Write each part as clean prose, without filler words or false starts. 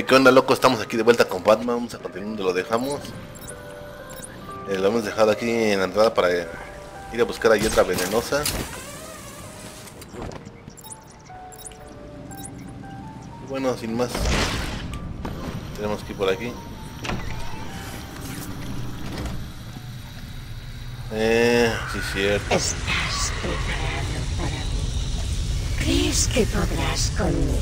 ¿Qué onda, loco? Estamos aquí de vuelta con Batman. Vamos a continuar donde lo dejamos. Lo hemos dejado aquí en la entrada para ir a buscar a Hiedra Venenosa. Y bueno, sin más, tenemos que ir por aquí. Sí, cierto. ¿Estás preparado para mí? ¿Crees que podrás conmigo?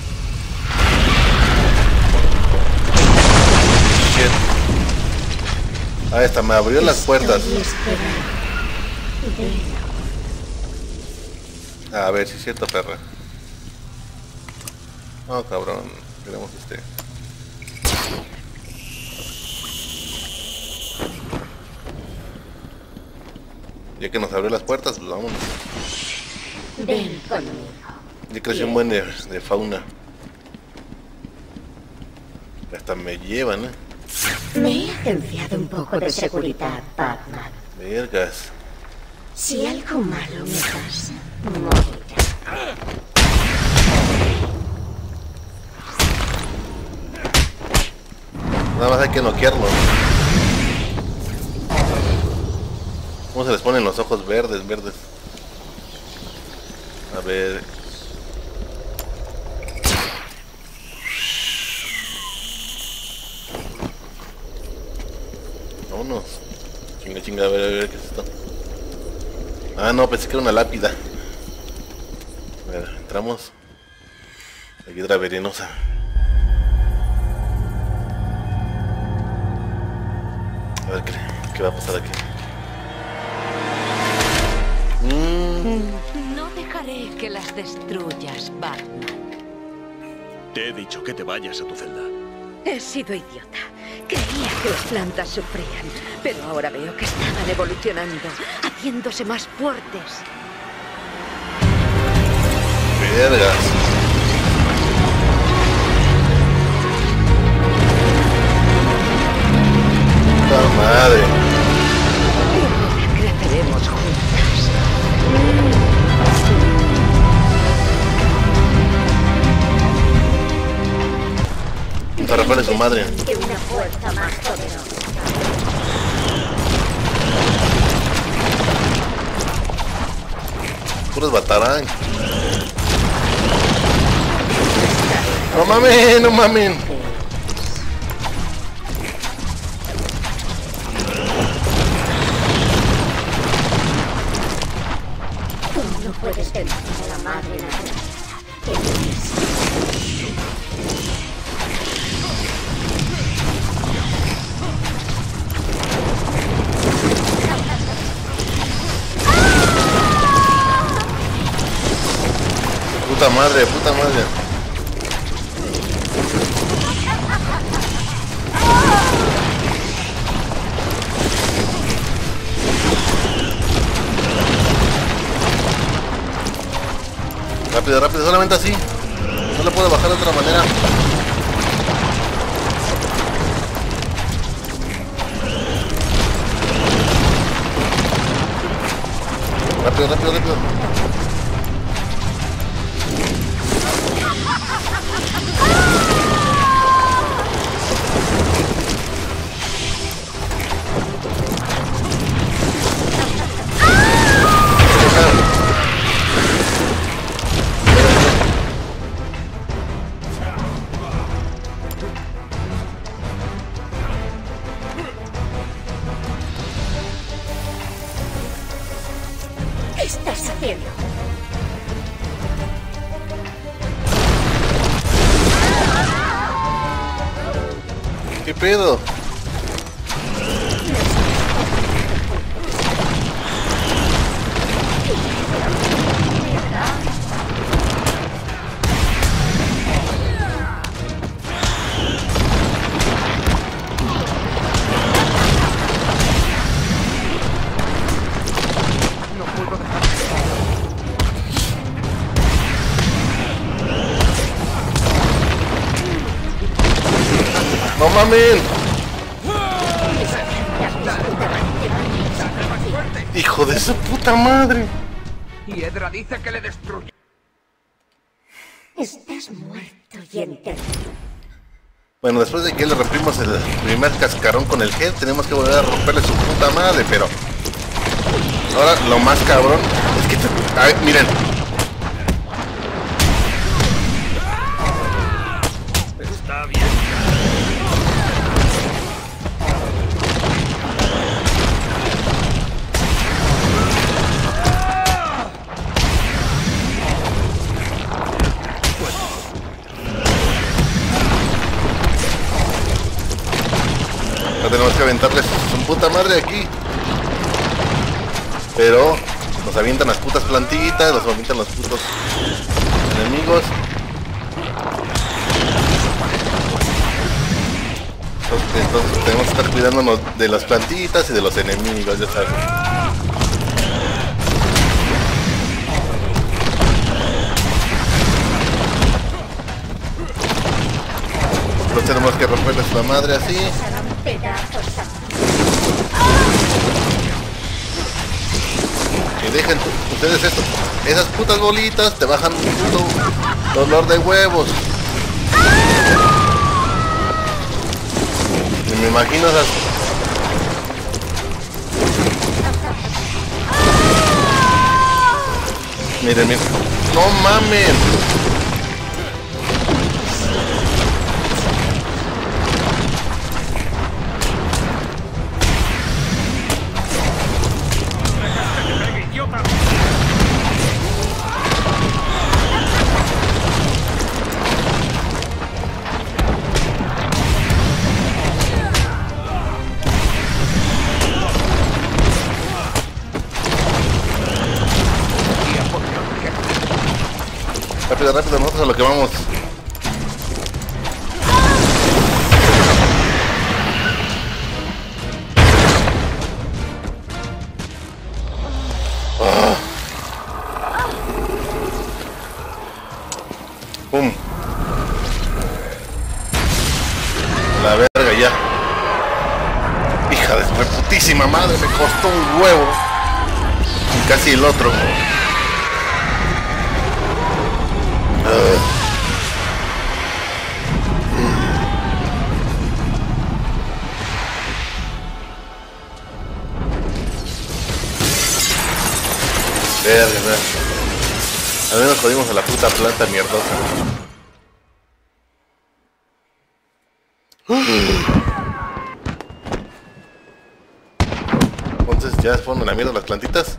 Shit. Ah, esta me abrió las puertas. Estoy esperando. Ven. A ver, si es cierto, perra. No, cabrón. Queremos Ya que nos abrió las puertas, pues vámonos. Ven conmigo. Ya creció un buen de fauna. Hasta me llevan, Me he agenciado un poco de seguridad, Batman. Vergas. Si algo malo me pasa, morirá. Nada más hay que noquearlo. ¿Cómo se les ponen los ojos verdes? A ver. Vámonos. Chinga, a ver, ¿qué es esto? Ah, no, pensé que era una lápida. A ver, entramos. La Hiedra Venenosa. A ver, ¿qué va a pasar aquí? No dejaré que las destruyas, Batman. Te he dicho que te vayas a tu celda. He sido idiota. Creía que las plantas sufrían, pero ahora veo que estaban evolucionando, haciéndose más fuertes. Vergas. ¡Puta madre! Y ahora creceremos juntas. Se repone su madre. Que una fuerza más poderosa. Puros batarán. No mamen, no mamen. Tú no puedes vencer a la madre naturaleza. Puta madre. Rápido, solamente así. No le puedo bajar de otra manera. Rápido. ¿Qué estás haciendo? ¿Qué pedo? ¡No mamen! ¡Hijo de su puta madre! Hiedra dice que le destruye. Estás muerto y enterrado. Bueno, después de que le rompimos el primer cascarón con el head, tenemos que volver a romperle su puta madre, pero... Ahora lo más cabrón es que... Ay, miren. Está bien. No tenemos que aventarles su puta madre aquí. Pero nos avientan las putas plantitas, nos avientan los putos enemigos. Entonces tenemos que estar cuidándonos de las plantitas y de los enemigos, ya sabes. Entonces tenemos que romperles la madre así. Y dejen ustedes esto. Esas putas bolitas te bajan un puto dolor de huevos. Y me imagino esas... Miren, miren. ¡No mames! Rápido, rápido, nosotros a lo que vamos. ¡Pum! La verga ya. Hija de su putísima madre, me costó un huevo. Y casi el otro. Verga, verga. Al menos jodimos a la puta planta mierdosa. Entonces ya se ponen a la mierda las plantitas.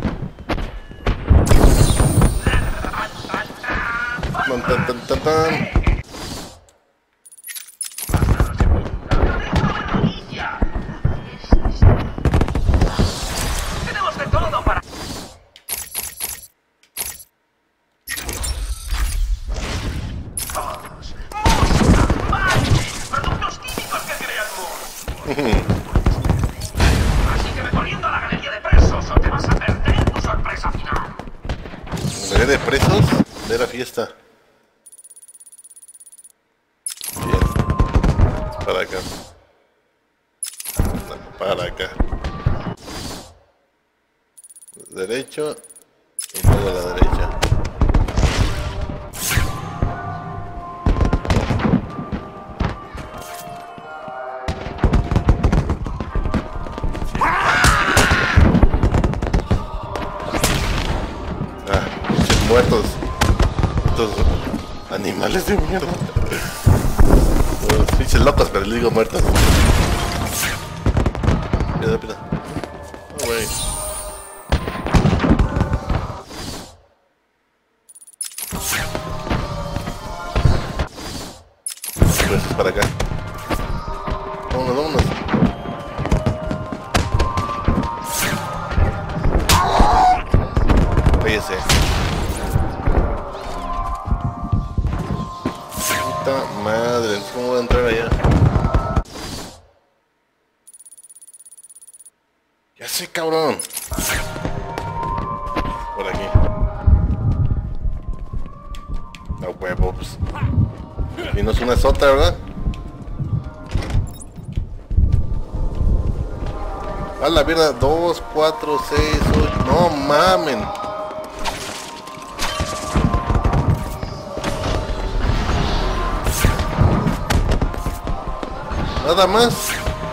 Tan, tan, tan, tan, tan. Tenemos de todo para... Productos químicos que crean. Así que ve corriendo a la galería de presos o te vas a perder tu sorpresa final. ¿Galería de presos? De la fiesta. Para acá. Para acá. Derecho. Y luego a la derecha. Ah, pinches muertos. Estos animales de mierda. Los pinches locos, pero les digo muertos. Mira, mira. Oh, wey. Pues es para acá. Vámonos, vámonos. Fíjese. Puta madre, ¿cómo voy a entrar allá? Ya sé, cabrón. Por aquí. A huevo, pues. Y no es una sota, ¿verdad? A la mierda, 2, 4, 6, 8. No mamen. Nada más.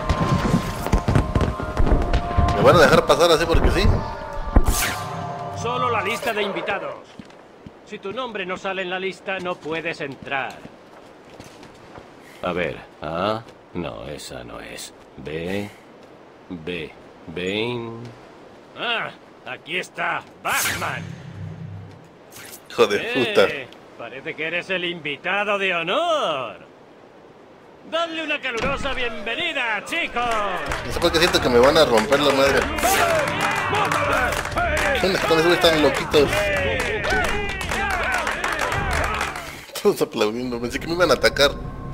¿Me van a dejar pasar así porque sí? Solo la lista de invitados. Si tu nombre no sale en la lista, no puedes entrar. A ver, A. No, esa no es. B. Bane. Ah, aquí está, Batman. Hijo de puta. Parece que eres el invitado de honor. Dadle una calurosa bienvenida, chicos. No sé por qué siento que me van a romper la madre. Con esos están loquitos. Todos aplaudiendo, pensé que me iban a atacar.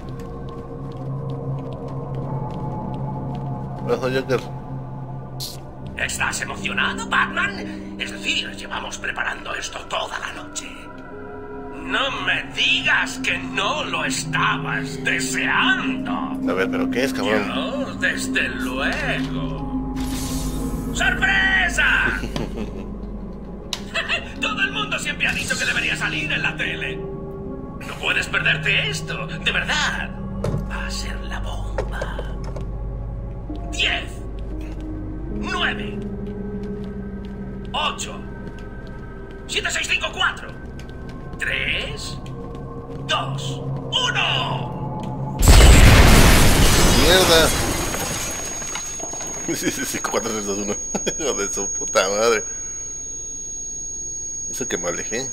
Ojo, Joker. ¿Estás emocionado, Batman? Es decir, llevamos preparando esto toda la noche. No me digas que no lo estabas deseando. A ver, ¿pero qué es, cabrón? Yo, desde luego. ¡Sorpresa! Todo el mundo siempre ha dicho que debería salir en la tele. No puedes perderte esto, de verdad. Va a ser la bomba. 10, 9, 8, 7, 6, 5, 4, 3, 2, 1. ¡Mierda! Sí, 4, 3, 2, 1. Hijo de su puta madre. Eso que me alejé.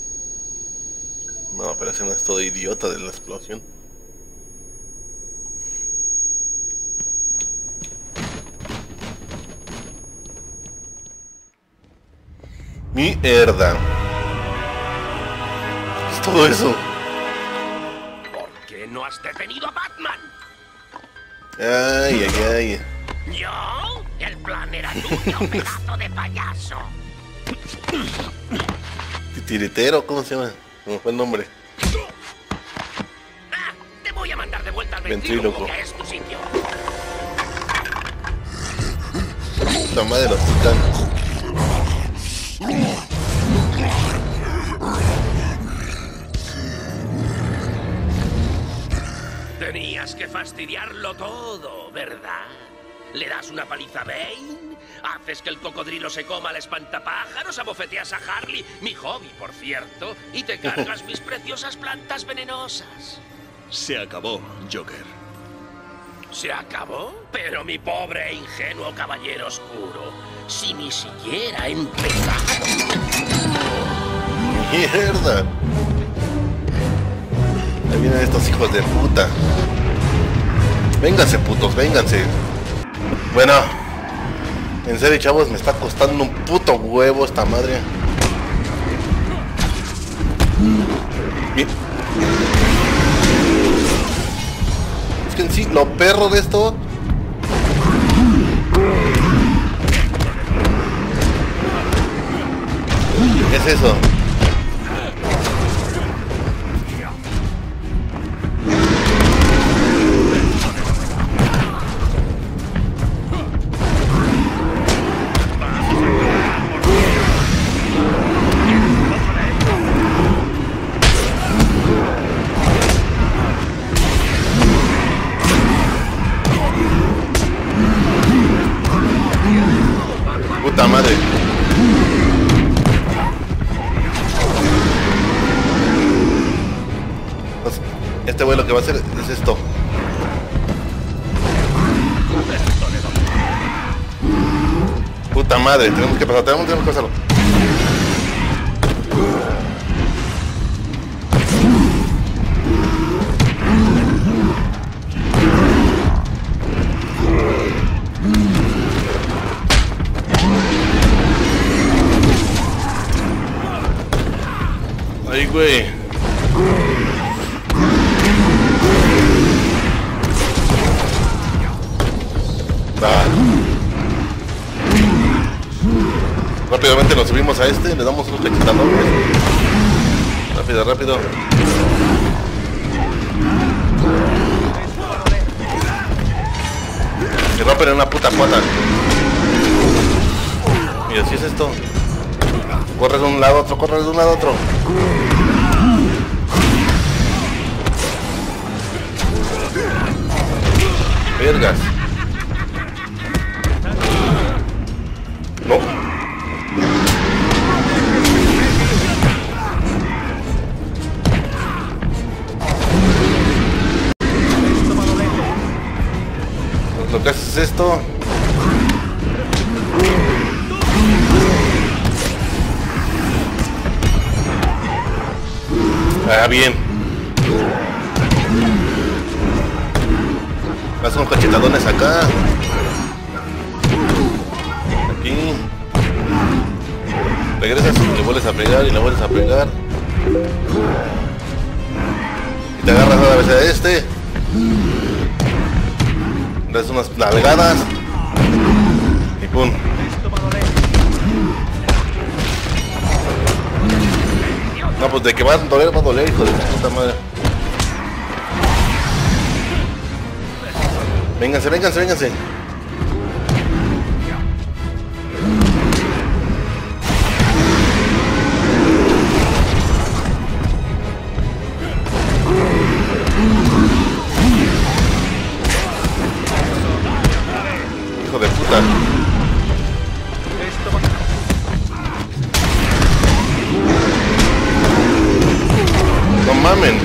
No, pero ese no es todo idiota de la explosión. Mierda. ¿Qué es todo eso? ¿Por qué no has detenido a Batman? Ay, ay, ay. ¿Yo? El plan era tuyo, pedazo de payaso. Titiritero, ¿cómo se llama? ¿Cómo fue el nombre? Ah, te voy a mandar de vuelta al Ventríloco. ventríloco, que es tu sitio. Puta madre, los pican. Tenías que fastidiarlo todo, ¿verdad? Le das una paliza a Bane, haces que el cocodrilo se coma al espantapájaros, abofeteas a Harley, mi hobby, por cierto, y te cargas mis preciosas plantas venenosas. Se acabó, Joker. ¿Se acabó? Pero mi pobre e ingenuo caballero oscuro, si ni siquiera he empezado. Mierda. Ahí vienen estos hijos de puta. Vénganse, putos, vénganse. Bueno, en serio, chavos, me está costando un puto huevo esta madre. Bien. Es que en sí, lo perro de esto... ¿Qué es eso? Puta madre. Pues, este güey lo que va a hacer es esto. Puta madre, tenemos que pasar, tenemos que pasarlo. Ay, güey. Va. Rápidamente nos subimos a este, le damos unos excitadores. Rápido, rápido. Se rompen en una puta pata. Mira, si es esto. Corres de un lado a otro, corres de un lado a otro. Vergas. No. Lo que haces es esto. Ah, bien. Vas con cachetadones acá. Aquí. Regresas y le vuelves a pegar y le vuelves a pegar. Y te agarras a la vez a este. Das unas nalgadas. Y pum. No, pues de que va a doler, hijo de su puta madre. Vénganse, vénganse, vénganse. Hijo de puta. No mamen.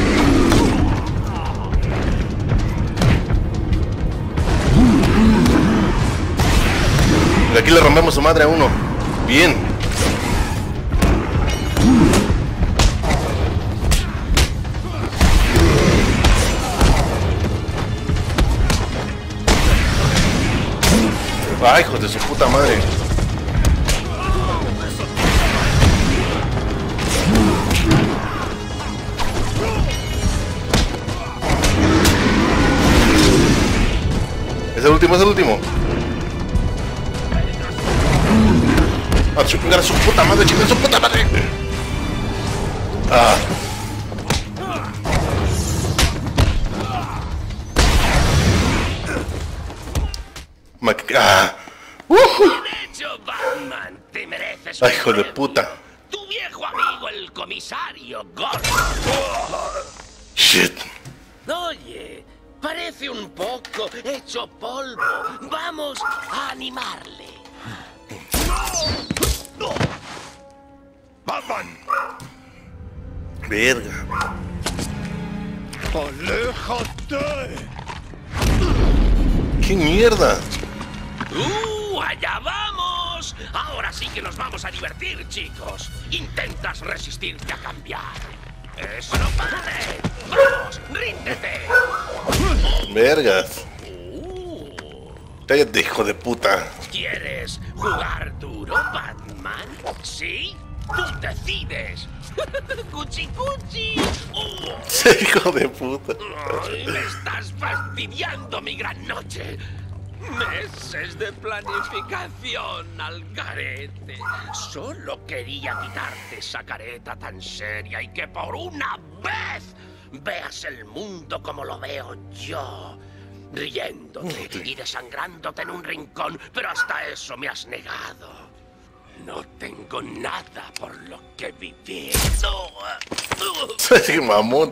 Y aquí le rompemos su madre a uno. Bien. Ay, hijos de su puta madre. Es el último, es el último. A chingar a su puta madre, chingar a su puta madre. Ah. Ah. Hecho, Batman, te mereces. Ay, hijo de puta. Tu viejo amigo, el comisario Gordon. Shit. Oye, parece un poco hecho polvo. Vamos a animarle. ¡Batman! Verga. ¡Aléjate! ¿Qué mierda? ¡Allá vamos! Ahora sí que nos vamos a divertir, chicos. Intentas resistirte a cambiar. ¡Eso no pare! ¡Vamos, ríndete! Vergas. Cállate, hijo de puta. ¿Quieres jugar duro, Batman? ¿Sí? Tú decides. ¡Cuchi, cuchi! Hijo de puta. Ay, me estás fastidiando mi gran noche. Meses de planificación al garete. Solo quería quitarte esa careta tan seria y que por una vez veas el mundo como lo veo yo. Riéndote y desangrándote en un rincón, pero hasta eso me has negado. No tengo nada por lo que vivir. Soy mamón.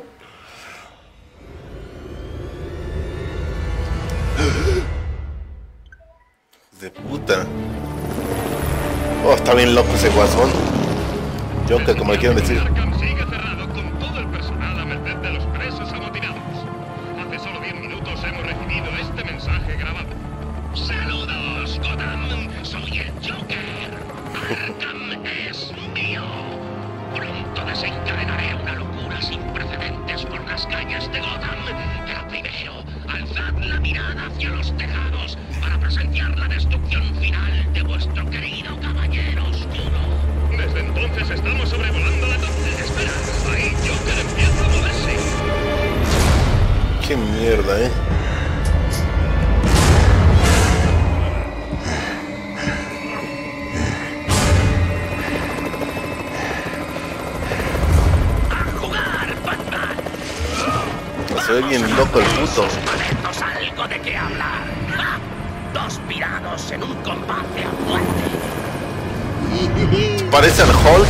De puta. Oh, está bien loco ese guasón. Joker, como le quieran decir. Arkham sigue cerrado con todo el personal a merced de los presos amotinados. Hace solo 10 minutos hemos recibido este mensaje grabado. ¡Saludos, Gotham! ¡Soy el Joker! ¡Arkham es mío! Pronto desencadenaré una locura sin precedentes por las calles de Gotham. Pero primero, alzad la mirada hacia los tejados para presenciar la destrucción final de vuestro querido caballero oscuro. Desde entonces estamos sobrevolando la torre. Espera, ahí Joker empieza a moverse. Qué mierda, ¡A jugar, Batman! Se ve bien loco el puto. ¡Momentos algo de qué hablar! ¡Ah! Dos pirados en un combate a muerte. Parece al Hulk.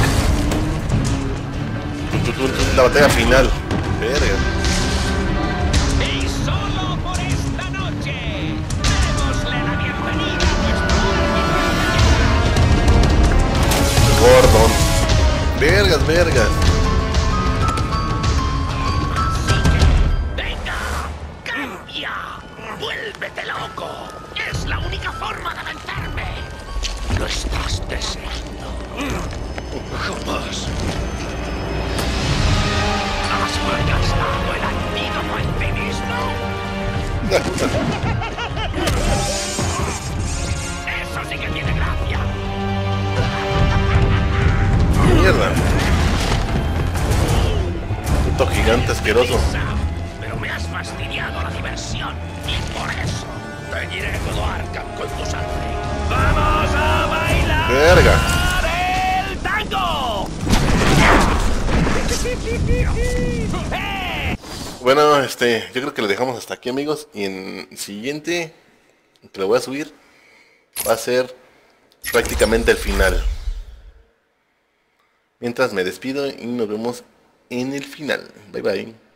La batalla final. Verga. Y solo por esta noche Vergas, vergas. ¡Venga! ¡Cambia! ¡Vuélvete loco! ¡Es la única forma de vencerme! ¡Lo estás deseando! ¡Jamás! ¿Has malgastado el antídoto en ti mismo? ¡Eso sí que tiene gracia! Mierda. Puto gigante asqueroso. Pero me has fastidiado la diversión y por eso teñiré todo Arkham con tu sangre. ¡Vamos a bailar! Verga. ¡El tango! Bueno, yo creo que lo dejamos hasta aquí, amigos. Y en el siguiente que lo voy a subir va a ser prácticamente el final. Mientras me despido y nos vemos en el final. Bye bye.